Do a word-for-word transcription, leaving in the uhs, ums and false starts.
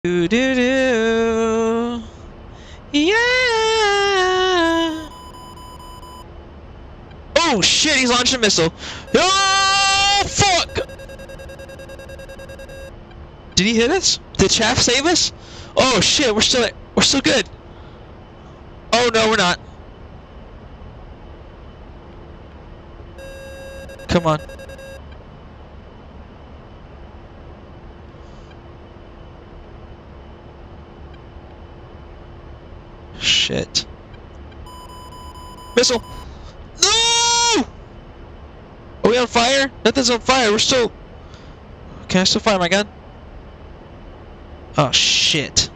Do do do. Yeah. Oh shit! He's launched a missile. Oh fuck! Did he hit us? Did Chaff save us? Oh shit! We're still we're still good. Oh no, we're not. Come on. Shit. Missile! No! Are we on fire? Nothing's on fire. We're still... Can I still fire my gun? Oh, shit.